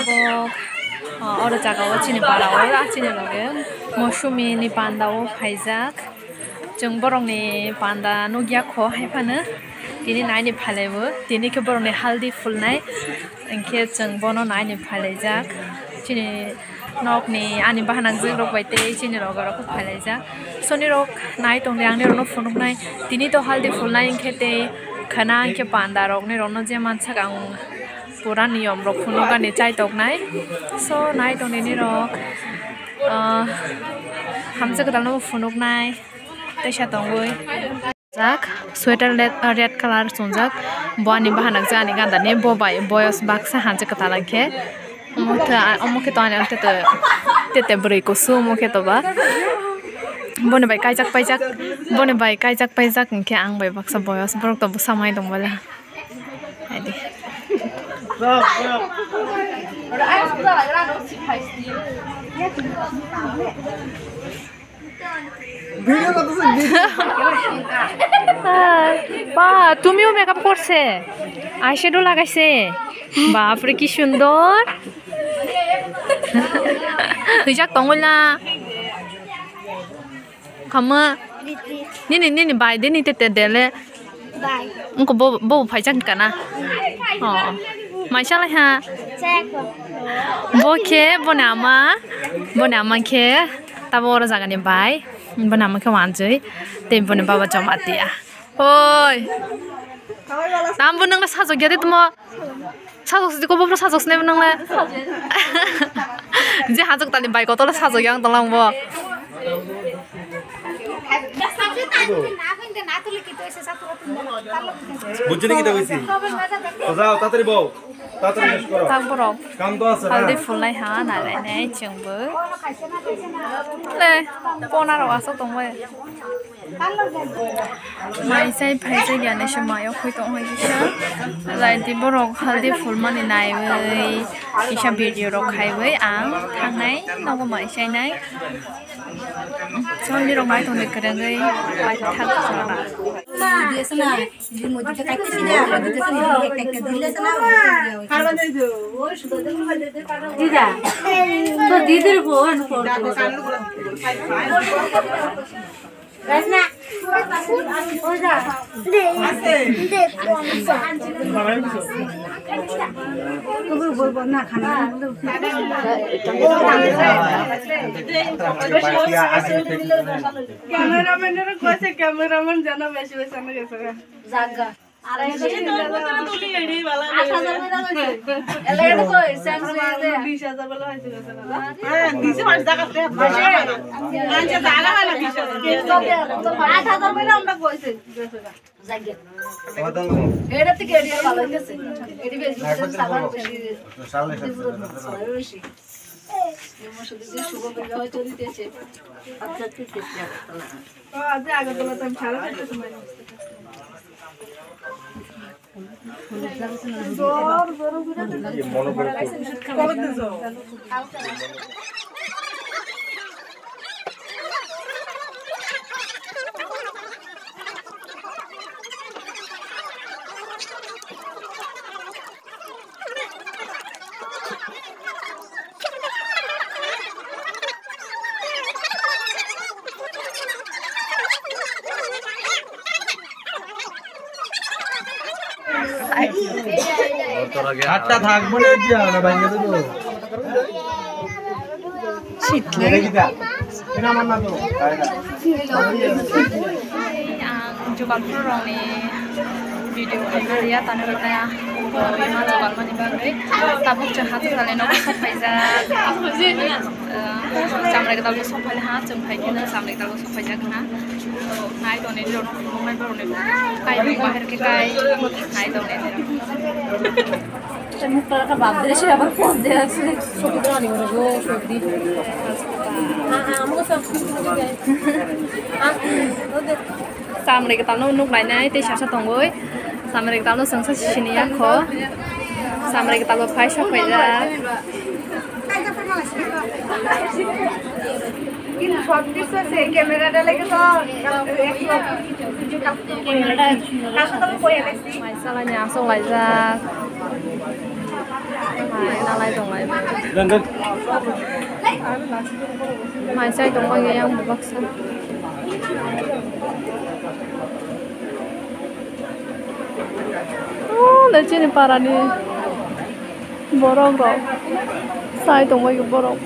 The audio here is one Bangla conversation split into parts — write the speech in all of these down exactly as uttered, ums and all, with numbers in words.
tabok oro jagao chini parao chini loge mosumi ni pandao phaijak jung borong ni panda nugya kho haifano tini nai ni phalebo tini ke borong ni haldi fulnai engke jung bono nai ni phalaijak chini nok ni ani bahanang jing rok baite chini rok rok phalaijak soni rok nai tong yang ni rok no phunuk nai tini to haldi fulnai engke te khana engke panda rok ni rok no je manchak ang pura niyom rok phunuk ani chai tok nai so nai tong ni rok hamja gadal no phunuk nai teisa tongoi jak sweater red color songjak boani bahanak jani ganda ne bobai boyos baksa hanje katalangke motha amoke to ani ante tete brei ko su moke to ba bone bai kaijak paijak bone bai kaijak paijak ke ang bai baksa boyos borok to samai dong bala adi বা তুমিও মেকআপ করছে আইশ্যাডো লাগাইছে বাপরে কি সুন্দর হইজাক তঙ্গলা খামা নিনি নিনি বাই দিনি তেতে দেলে বাই উনকো বো বো ফাইজাক কানা অ মাইশালা হা বকে বনামা বনামা খে tabo ora jagani bai bana amake wanjoi te bone baba jamatia oi nam bunang la sajok gade tumo sajok sidi ko bobro sajok ne bunang la je hajok tali bai ko to la sajok yang tolang bo বুঝছেন কি কইছি যাও তাড়াতাড়ি বউ তাড়াতাড়ি শেষ করো তারপর কাম তো আছে হলদি ফুললাই হা নালাই নাই চংবো লে পনারো আসো তংবে মাইসাই ফাইসাই গানে সময়ও কইতো হইছা লাইদি বরক হলদি ফুল মানি নাইबै ইসা ভিডিও রক খাইबै আং থাंनाय नगो माइसाय नाय Soalnya orang baik tuh nekerangai baik tak sana. Dia sana, dia mau juga kaki sini, mau juga sini dia kaki dia sana. Kalau itu, tidak. Tuh tidur pun. Rasna, udah. Deh, deh. Kau boleh nak khana. Cameraman রা কইছে cameraman জানা বেশি বেশি না গেছে জাগা আর এই তুলি এডি वाला আট হাজার টাকা কইছে এলাকা কই স্যামসুং এ বিশ হাজার বলা হইছে হ্যাঁ দিছে পাঁচ টাকা তে আচ্ছা জাগা হলো বিশ হাজার আট হাজার বলে আমরা কইছে জাগা এডা থেকে এডি ভালো হইছে এডি বেশি সাবান সালে সালে মশলা শুভ বিবাহ চলিতেছে আচ্ছা ঠিক আছে ও আজ আগে তো আমি ছাড়া করতে সময় জোর জোর মনে করে কবে দিছো আটটা থাকবো না যে আমরা ভাঙে দেব শীত লাগে এটা আমার না তো জোগাল রংনি ভিডিও এরিয়া তানে বাতায়া ইমা জোগাল মানি বাগৈ তাবুক চ হাত সালে ন সফাইজা সামনে গদাল সফাইলে হা जों फाइकेना सामने गदाल सफाइजा गना तो नाय दने रन फुंनाय बरने काय बाहेर के काय नाय दने मुखटा बाप दे से আবার ফোন দে আছে ছবি তো আনি গো ছবি হ্যাঁ হ্যাঁ আমগো সব সামনে গদাল নুক নাইনাই তে সাসা তঙ্গই সামনে গদাল সংসা সিনিয়া খ সামনে গদাল ফাই সফাইজা কিন্তু সব কিছু আছে ক্যামেরাটা লাগে তো ক্যামেরাটা কাছে তো কই আছি মাইসালা nya song lai ra mai na Salai dong lai. Mai sai dong bang yang baksa. Oh, lihat ni para ni. Borok dong. Sai dong bang borok.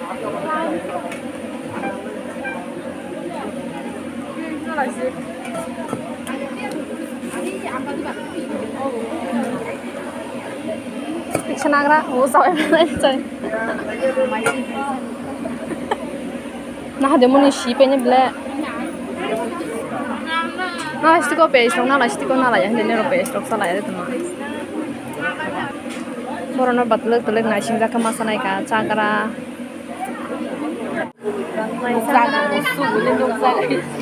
Senagra, oh sampai mana coy? Nah dia mau nisi penye bela. Nah istiko pesok, nah istiko nah lah ya, dia nero pesok salah ya teman. Borona batlek batlek nasi nggak kemasan aja, cakra. Zaga musuh, boleh dong zaga isi.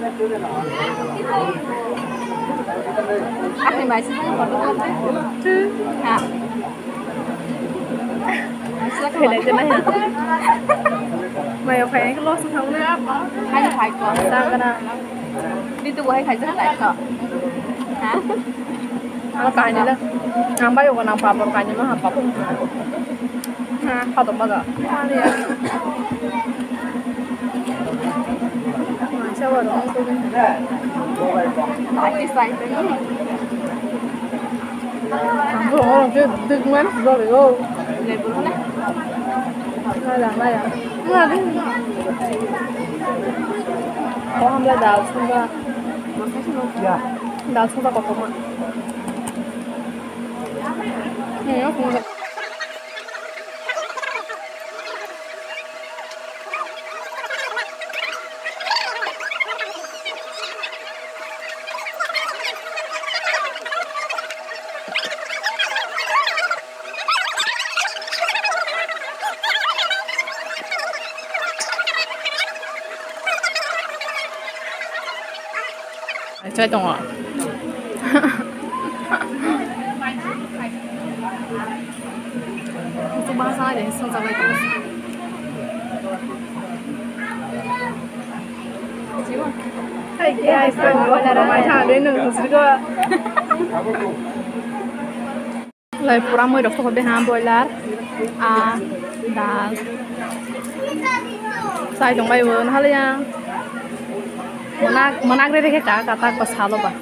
Aku masih apa tu? Ha. Phải để trên này hả? Mày phải lo xuống thấu nữa apa? Hay phải có sao cái nào? Đi tu hay phải rất lại cỡ? Hả? Nó cái này đó. Ang bayo ko ng papor kanya mo ha papor. Ha, pa to baga. Ano yan? Siya wala ko din. Ay, sai din. Ang oh, good, good man, sorry go. Level ko na. Nada, nada. Nada. Có không là đào xuống ra. Đào xuống ra có không ạ? Nó không được. Chơi đồng à? Tôi ba sai để xong rồi lại cái kia ai phải gọi là mai thằng đến nữa rồi lại pura mới được thôi bên ham boiler à đã sai đồng bay vừa nó hay là Manak, manak deh kita kata pas halo bah.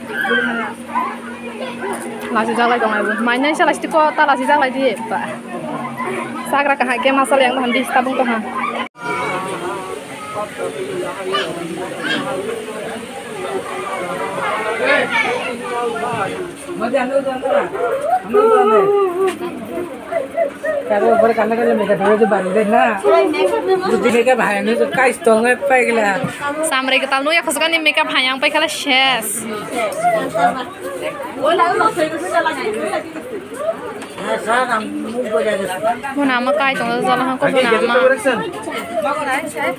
Lasi jalan dong ibu. Mainnya sih lasi kok, tak lasi jalan di bah. Sakra kah ke masalah yang handi tabung tuh ha. Kalau ऊपर करने के लिए मेकअप है तो बांध देना बुद्धि का भाई ने तो का स्ट्रांग है पे गला सामरे के तालू या खसका ने मेकअप भायांग पे खला शेस वो लाग लसै को चला गई हां सारा हम मुंह बजा दे वो नाम काय तो चला हम को नाम को राय से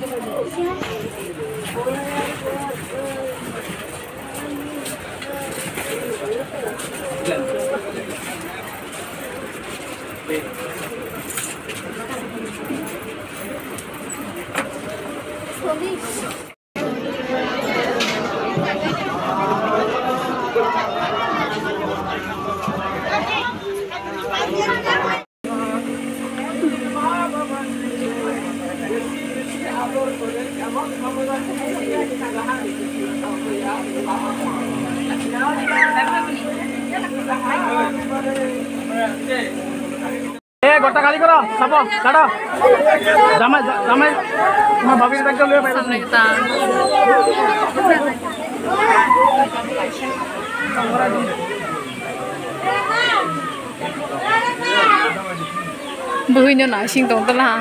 Eh, गोटा खाली करो, सबो, चढ़ो। जामे, जामे, मैं भाभी से बैठ ले बैठ। सामने kita. Buhinya nasi tong telah.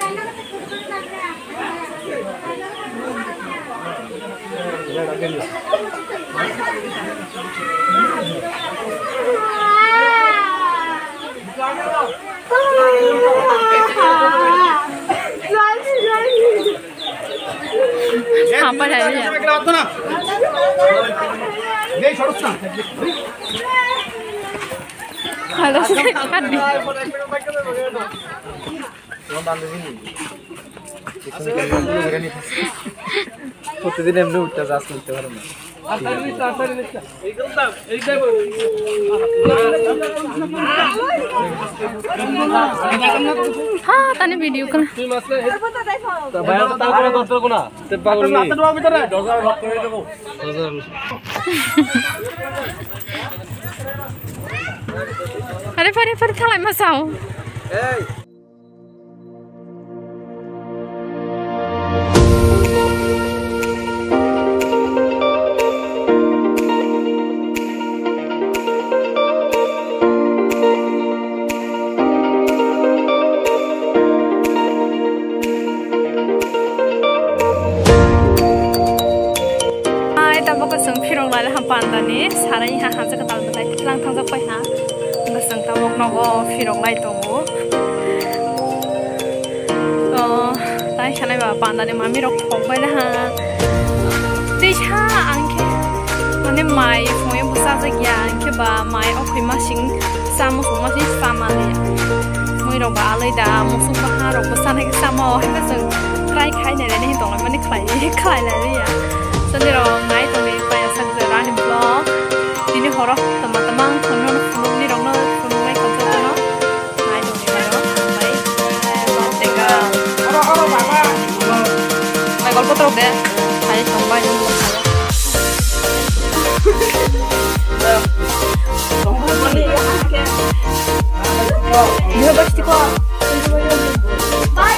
Apa dari ya? Halo sih kan di. প্রতিদিন এমনি উঠতে যাস করতে পারো না हाँ तने वीडियो कर अरे फरे फरे थालाय मासाव pandani sarai ha ha jaga dal dai lang thang jak pai ha nga sang ta wok nogo firok lai tongo o tai khanai ba pandani mami rok khok bai ha dei cha anke mane mai phoi busa ja gya anke ba mai okhoi ma sing samu so ma si sama le moi rok ba alai da musu ba ha rok busa na ke sama o ha sang trai khai ne ne tong lai mane khai khai lai le ya sandi ro ngai tong le pa ya sang ja ran vlog ini horor teman-teman konon vlog ni rong no vlog mai kon ja no ngai tong le ro bai vlog tega oro oro baba mai gol potro de hai tong bai no tong bai ni ya ke ni ba sti ko bye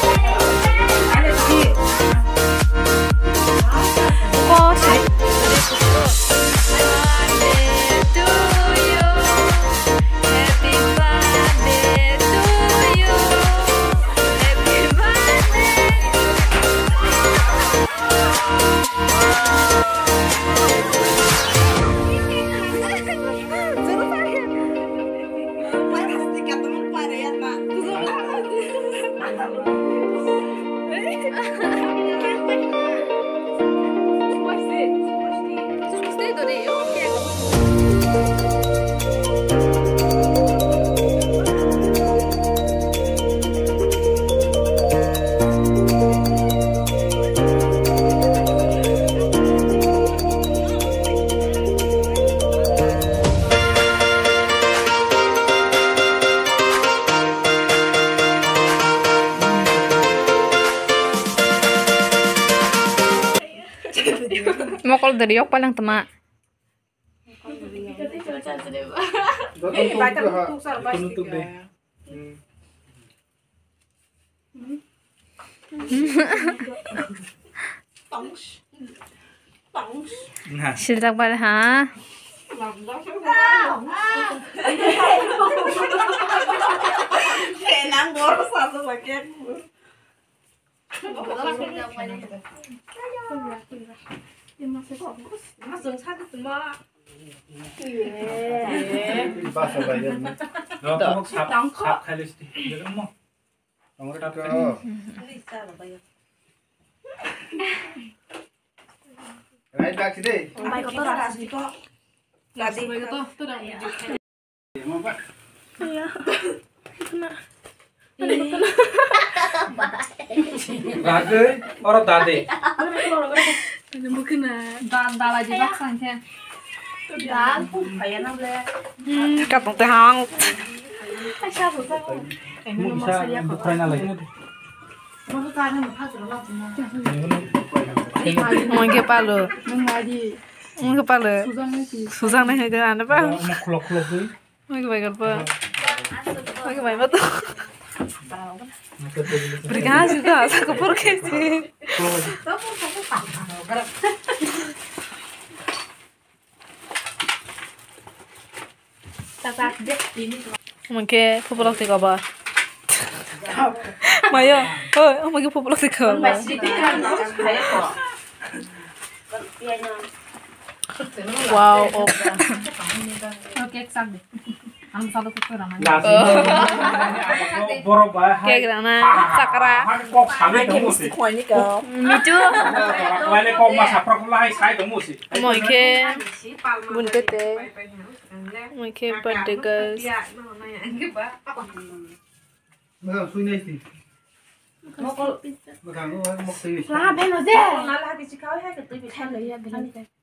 Mokol dari yok palang tema. Siltak pada ha. Kenang boros satu paket. Masuk satu semua. Bahasa bayan. Kamu sap sap kalis di. Jadi mau. Kamu tak tahu. Right back today. Mai kotor kasih kok. Kasih kotor tu dah. Mau pak? Iya. Kena. Raga orang tadi. Mungkin dan dala juga santai. Dan, kayak nambah. Hmm, katong tehang. Siapa sih? Musa bukan lagi. Mau tanya mau pasang apa semua? Mau ke palu. Mau ke palu. Susah nih ke mana pak? Mau kulok kulok tu. Mau ke baik apa? Mau ke baik apa tu? Berikan juga, aku pergi sih. Mungkin populak tiga apa? Maya, oh, mungkin populak tiga apa? Wow, oke, sampai. Ang satu kutu ramai. Nasi borobah. Kayak gimana? Sakra. Kok sampai kamu sih? Micu. Lain kok masak perkulai saya kamu sih. Mungkin bun tete. Mungkin pedegas. Makan suina sih. Makan makan mau sih. Lah, benar deh. Malah di cikau ya, ketemu kan lagi ya, benar deh.